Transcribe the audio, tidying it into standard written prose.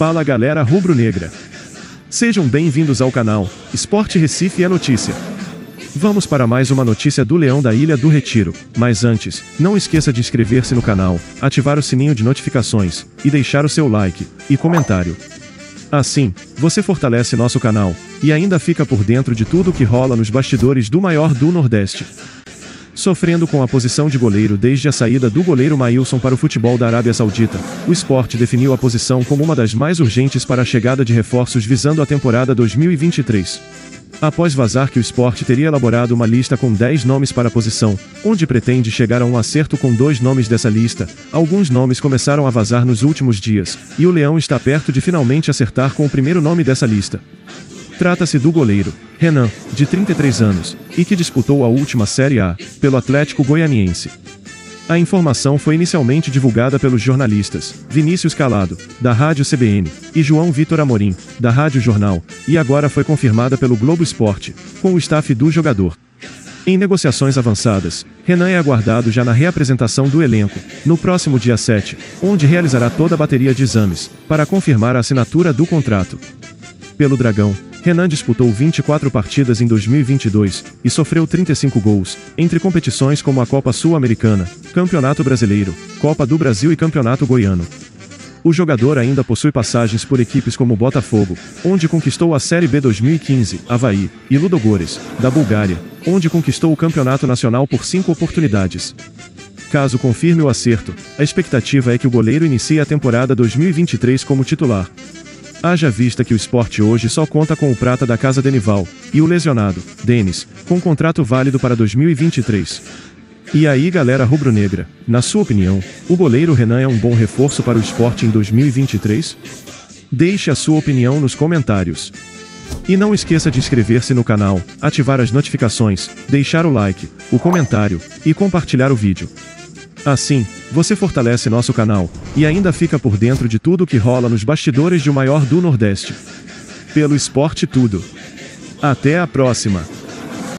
Fala galera rubro-negra. Sejam bem-vindos ao canal Esporte Recife é Notícia. Vamos para mais uma notícia do Leão da Ilha do Retiro, mas antes, não esqueça de inscrever-se no canal, ativar o sininho de notificações, e deixar o seu like e comentário. Assim, você fortalece nosso canal, e ainda fica por dentro de tudo que rola nos bastidores do maior do Nordeste. Sofrendo com a posição de goleiro desde a saída do goleiro Maílson para o futebol da Arábia Saudita, o Sport definiu a posição como uma das mais urgentes para a chegada de reforços visando a temporada 2023. Após vazar que o Sport teria elaborado uma lista com 10 nomes para a posição, onde pretende chegar a um acerto com 2 nomes dessa lista, alguns nomes começaram a vazar nos últimos dias, e o Leão está perto de finalmente acertar com o primeiro nome dessa lista. Trata-se do goleiro Renan, de 33 anos, e que disputou a última Série A, pelo Atlético Goianiense. A informação foi inicialmente divulgada pelos jornalistas Vinícius Calado, da Rádio CBN, e João Vitor Amorim, da Rádio Jornal, e agora foi confirmada pelo Globo Esporte, com o staff do jogador. Em negociações avançadas, Renan é aguardado já na reapresentação do elenco, no próximo dia 7, onde realizará toda a bateria de exames, para confirmar a assinatura do contrato. Pelo Dragão, Renan disputou 24 partidas em 2022, e sofreu 35 gols, entre competições como a Copa Sul-Americana, Campeonato Brasileiro, Copa do Brasil e Campeonato Goiano. O jogador ainda possui passagens por equipes como Botafogo, onde conquistou a Série B 2015, Avaí, e Ludogorets, da Bulgária, onde conquistou o Campeonato Nacional por 5 oportunidades. Caso confirme o acerto, a expectativa é que o goleiro inicie a temporada 2023 como titular. Haja vista que o Sport hoje só conta com o prata da Casa Denival, e o lesionado, Denis, com contrato válido para 2023. E aí galera rubro-negra, na sua opinião, o goleiro Renan é um bom reforço para o Sport em 2023? Deixe a sua opinião nos comentários. E não esqueça de inscrever-se no canal, ativar as notificações, deixar o like, o comentário, e compartilhar o vídeo. Assim, você fortalece nosso canal, e ainda fica por dentro de tudo que rola nos bastidores de o maior do Nordeste. Pelo Sport tudo. Até a próxima!